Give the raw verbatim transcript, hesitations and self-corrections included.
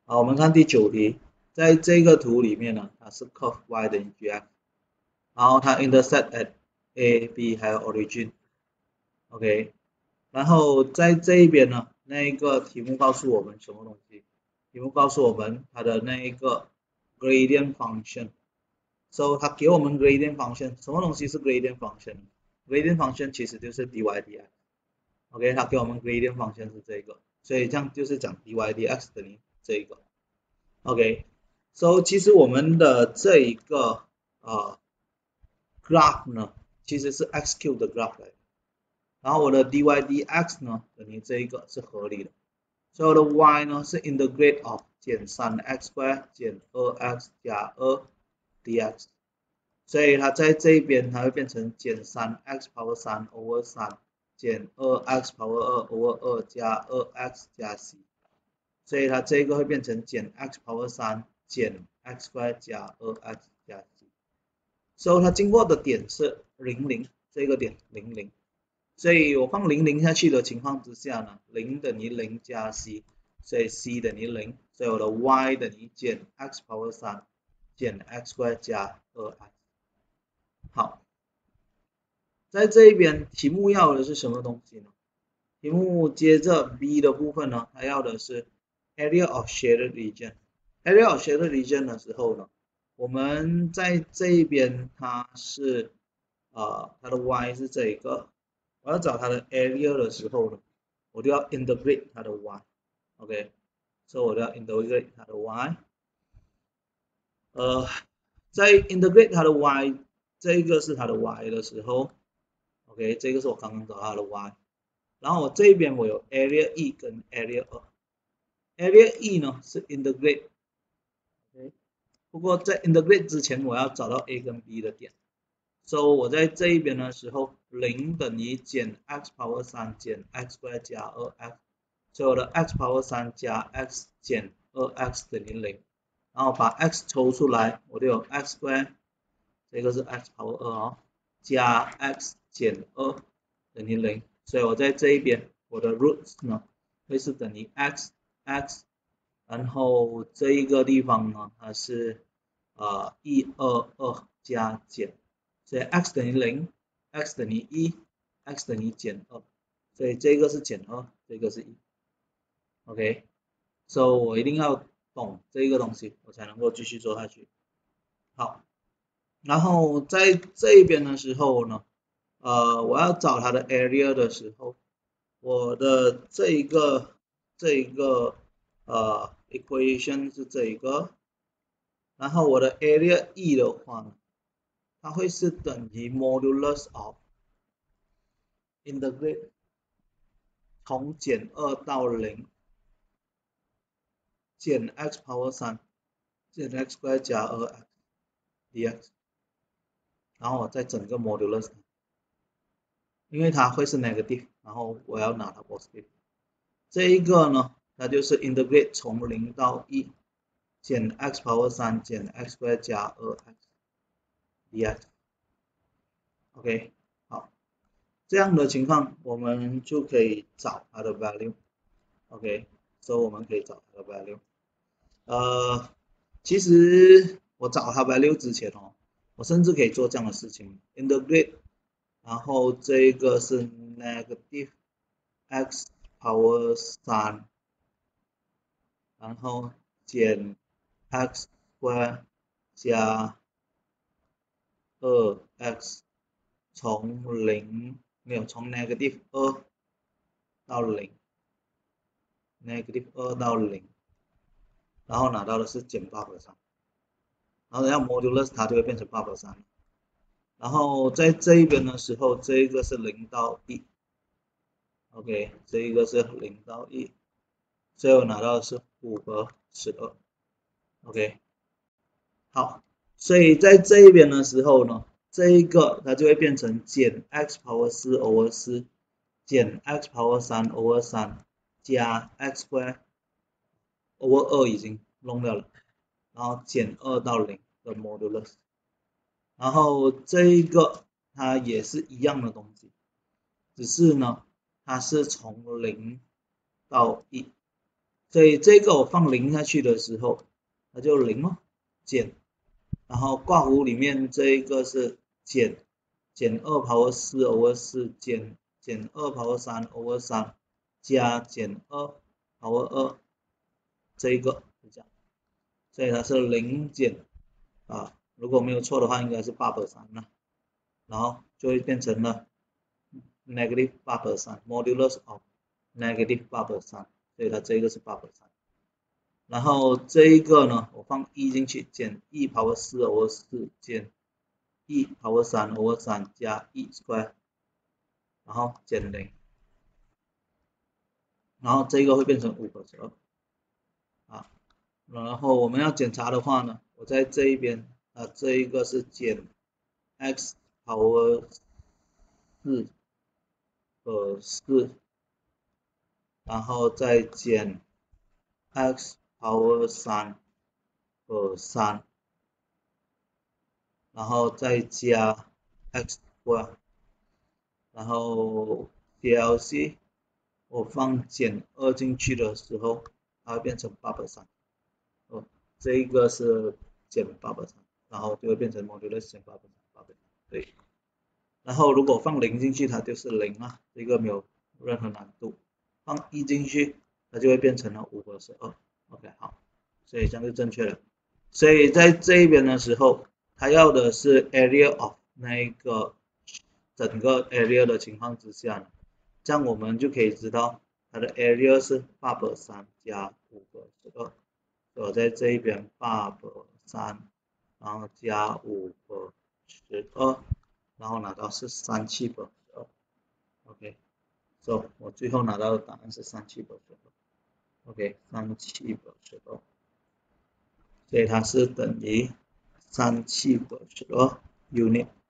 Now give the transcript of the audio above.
好，我们看第九题，在这个图里面呢，它是 curve y 等于 gx，然后它 intersect at a、b 还有 origin，OK，然后在这一边呢，那一个题目告诉我们什么东西？题目告诉我们它的那一个 gradient function，so 它给我们 gradient function，什么东西是 gradient function？gradient function 其实就是 dy dx，OK， 它给我们 gradient function 是这个，所以这样就是讲 dy dx 等于这一个。OK，so 其实我们的这一个呃 graph 呢，其实是 x cube 的 graph 来的，然后我的 dy dx 呢等于这一个是合理的，所以我的 y 呢是 integrate of 减 三 x square 减 二 x 加二 dx， 所以它在这一边它会变成减 三 x power 三 over 三减 二 x power 二 over 二加 二 x 加 c， 所以它这个会变成减 x power 三减 x square 加 二 x 加 c， 所以它经过的点是零零，这个点零零，所以我放零零下去的情况之下呢，零等于零加 c， 所以 c 等于零，所以我的 y 等于减 x power 三减 x square 加 二 x。好，在这一边题目要的是什么东西呢？题目接着 B 的部分呢，它要的是 area of shaded region。area of shaded region 的时候呢，我们在这一边它是呃它的 y 是这一个，我要找它的 area 的时候呢，我就要 integrate 它的 y，OK， 所以我就要 integrate 它的 y， 呃，在 integrate 它的 y， 这个是它的 y 的时候 ，OK， 这个是我刚刚找它的 y。然后我这边我有 area e 跟 area 二 ，area e 呢是 integrate，OK， 不过在 integrate 之前我要找到 a 跟 b 的点，所以我在这一边的时候，零等于减 x power 三减 x square 加 二 x， 所以我的 x power 三加 x 减 二 x 等于零，然后把 x 抽出来，我就有 x square， 这个是 x power 二哦，加 x 减二等于零。所以我在这一边，我的 roots 呢会是等于 x x， 然后这一个地方呢它是呃一二二加减，所以 x 等于零 ，x 等于一 ，x 等于减二，所以这个是减二，这个是一 ，OK， 所以我一定要懂这个东西，我才能够继续做下去。好，然后在这一边的时候呢，呃，我要找它的 area 的时候。我的这一个这一个呃 equation 是这一个，然后我的 area e 的话呢，它会是等于 modulus of integrate 从减二到零减 x power 三减 x square 加 二 x dx， 然后我再整个 modulus， 因为它会是 negative， 然后我要拿它 positive， 这一个呢，它就是 integrate 从零到一。减 x power 三减 x square 加 二 x dx，OK， 好，这样的情况我们就可以找它的 value，OK， 所以我们可以找它的 value。呃，其实我找它 value 之前哦，我甚至可以做这样的事情 ，integrate， 然后这个是 negative x power 三，然后减 x square 加二 x 从零没有从 negative 二到零 ，negative 二到零，然后拿到的是减八百三，然后等下 modulus 它就会变成八百三，然后在这一边的时候，这一个是零到一 ，OK， 这一个是零到一，所以我拿到的是五和十二 ，OK， 好，所以在这一边的时候呢，这一个它就会变成减 x power 四 over 四减 x power 三 over 三加 x square over 二已经弄掉了，然后减二到零的 modulus， 然后这一个它也是一样的东西，只是呢它是从零到一， 所以这个我放零下去的时候，它就零哦，减，然后括弧里面这一个是减，减二 power 四 over 四减减二 power 三 over 三加减二 power 二，这一个是这样，所以它是零减啊，如果没有错的话应该是八百三了，然后就会变成了 negative 八百三 modulus of negative 八百三，所以它这个是八百三。然后这一个呢，我放一进去，减 e power 四 over 四减 e power 三 over 三加 e square， 然后减零，然后这个会变成五百十二啊。然后我们要检查的话呢，我在这一边啊，这一个是减 x power 四呃四，然后再减 x power 三呃三，然后再加 x square， 然后 D L C 我放减二进去的时候，它会变成八百三。哦，这一个是减八百三，然后就会变成 modulus 减八百三，八百三，对。然后如果放零进去，它就是零啊，这个没有任何难度。放一进去，它就会变成了五百十二。OK， 好，所以这样就正确了。所以在这一边的时候，它要的是 area of 那个整个 area 的情况之下，这样我们就可以知道它的 area 是八百三加五百十二。我在这一边八百三，然后加五百十二，然后拿到是三七百十二。OK， 所以我最后拿到的答案是三七百十二。OK， 三七百十二，所以它是等于三七百十二 unit。